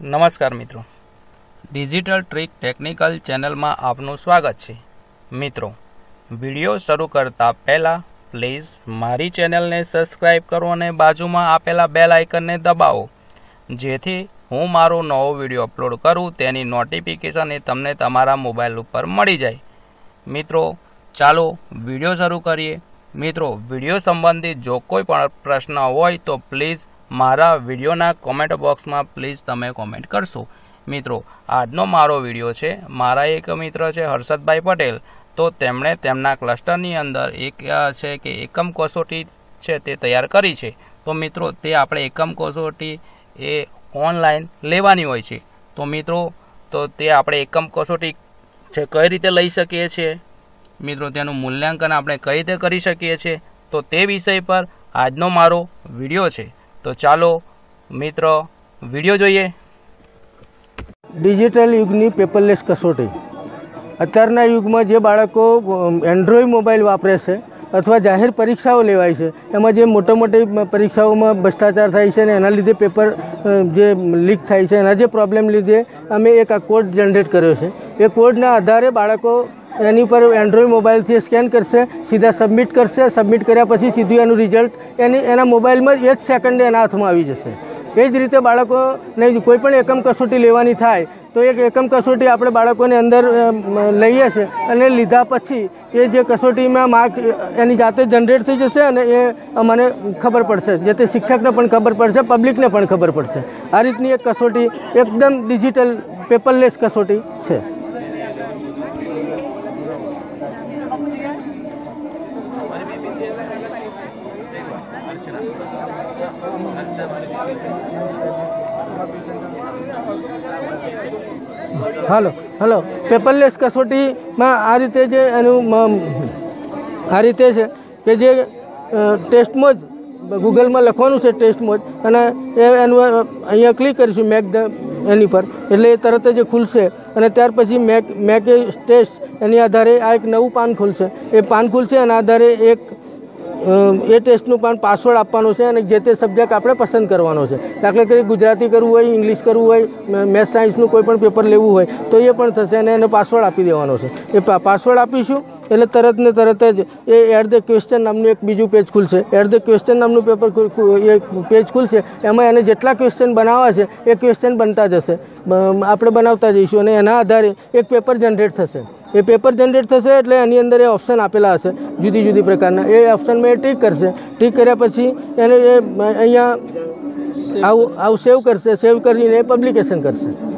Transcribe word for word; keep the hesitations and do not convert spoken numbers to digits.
नमस्कार मित्रों, digital trick technical channel में आपનું स्वागत है। मित्रों, वीडियो शुरू करता पहला प्लीज मारी चैनल ने सब्सक्राइब करो और बाजू में आपेला बेल आइकन ने दबावो, जेथी हूँ मारो नवो वीडियो अपलोड करूँ तेनी नोटिफिकेशन तमने तमारा मोबाइल पर मળી जाए। मित्रों, चालो वीडियो शुरू करिए। मित्रों, वीडियो संबंधी जो कोई पण प्रश्न होय तो प्लीज मारा वीडियोना कॉमेंट बॉक्स में प्लीज तमे कॉमेंट करशो। मित्रों, आजनो मारो वीडियो है, मारा एक मित्र है हर्षद भाई पटेल, तो तेमणे तेमना क्लस्टरनी अंदर एक है कि एकम कसोटी है ते तैयार करी है। तो मित्रों, ते आपणे एकम कसोटी ए ऑनलाइन लेवानी होय छे। तो मित्रों, तो ते आपणे एकम कसोटी है कई रीते लई शकीए छीए। मित्रों, तेनुं मूल्यांकन आपणे कई रीते करी शकीए छीए, तो ते विषय पर आजनो मारो वीडियो है। तो चालो मित्र वीडियो जोईए। डिजिटल युगनी पेपरलेस कसोटी अत्यारना युग में जे बाळको एंड्रॉइड मोबाइल वापरे छे अथवा जाहिर परीक्षाओं लेवाय छे, एमां जे मोटी मोटी परीक्षाओं में भ्रष्टाचार थाय छे ने एना लीधे पेपर जे लीक थाय छे, एना जे प्रॉब्लम लीधे अमे एक आ कोड जनरेट कर्यो छे। ए कोडना आधारे बाळको एनी पर एंड्रॉइड मोबाइल थी स्केन करशे, सीधा सबमिट करशे, सबमिट कर्या पछी सीधुं एनुं रिजल्ट एनी एना मोबाइल में एक सेकंडे एना हाथमां आवी जशे। ए ज रीते बाळकोने कोईपण एकम कसोटी लेवानी थाय तो एक एकम कसोटी आपणे बाळकोने अंदर लईए छे अने लीधा पछी ए जे कसोटीमां मार्क एनी जाते जनरेट थई जशे अने ए अमने खबर पड़शे, जेते शिक्षकने पण खबर पड़शे, पब्लिकने पण खबर पड़शे। आ रीतनी एक कसोटी एकदम डिजिटल पेपरलेस कसोटी छे। हेलो हेलो पेपरलेस कसोटी में आ रीते जे आ रीते छे कि जे टेस्ट मोज गूगल में लखवानुं छे टेस्ट मोज अने एनुं अहींया क्लिक करीशुं मेक द एनी पर एटले तरत ज खुलशे अने त्यार पछी मेक मेक ए टेस्ट एनी आधारे आ एक नवुं पान खुलशे। ए पान खुलशे एना आधारे एक ए टेस्टનું પણ પાસવર્ડ આપવાનો છે અને જે તે સબ્જેક્ટ આપણે પસંદ કરવાનો છે। દાખલા તરીકે ગુજરાતી કરવું હોય, ઇંગ્લિશ કરવું હોય, મેથ્સ સાયન્સનું કોઈ પણ પેપર લેવું હોય તો એ પણ થશે અને એનો પાસવર્ડ આપી દેવાનો છે। એ પાસવર્ડ આપીશું એટલે તરત ને તરત જ એ એડ ધ ક્વેશ્ચન નામનું એક બીજું પેજ ખુલશે। એડ ધ ક્વેશ્ચન નામનું પેપર એ પેજ ખુલશે, એમાં એને જેટલા ક્વેશ્ચન બનાવવા છે એ ક્વેશ્ચન બનતા જશે, આપણે બનાવતા જઈશું અને એના આધારે એક પેપર જનરેટ થશે। ए पेपर जनरेट थशे एटले एनी अंदर ए ऑप्शन आपेला हशे जुदी जुदी प्रकारना। ए ऑप्शन में टीक करशे, टीक कर्या पछी एने अहींया आव आव सेव करशे, सेव करीने पब्लिकेशन करशे।